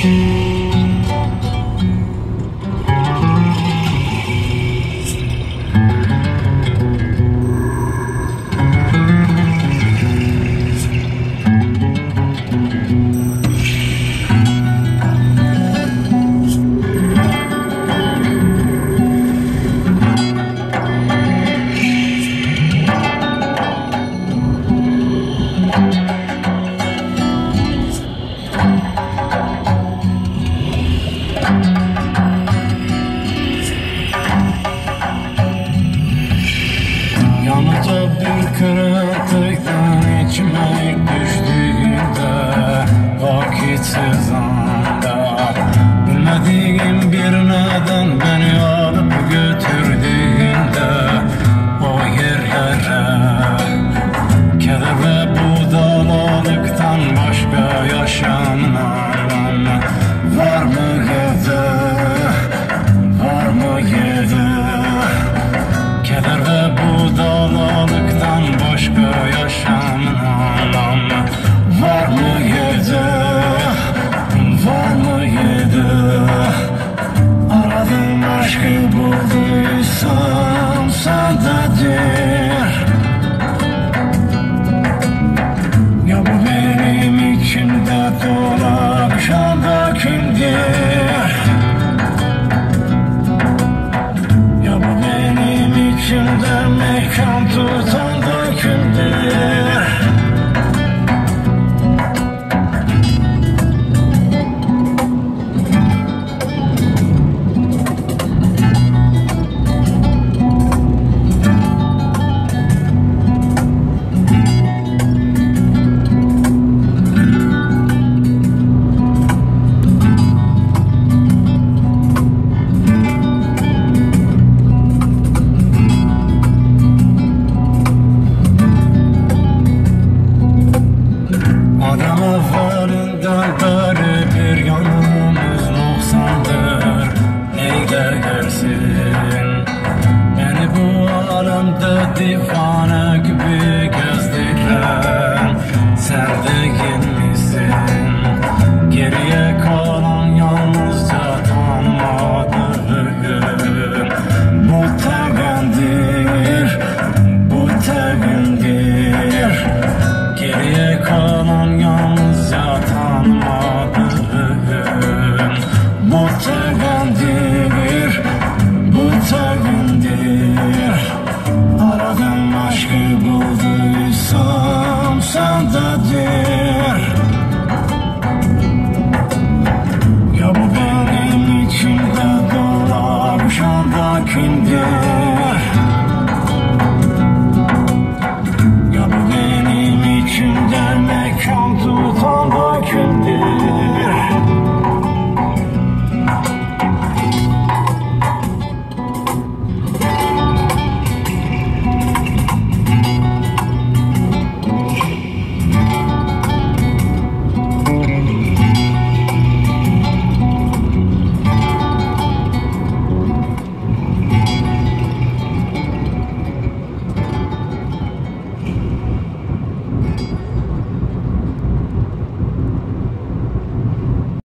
Yanıca bir kırıklıktan içime düştüğünde vakitsiz anda bilmediğim bir neden beni alıp götürdüğünde o yerlere keder ve budalalıktan başka yaşanan var mı yedi, var mı yedi? Keder ve budalalıktan başka yaşamın anlamı var mı yedi, var mı yedi? Aradığım aşkı bulduysam sendedir. Ya bu benim içimde doğan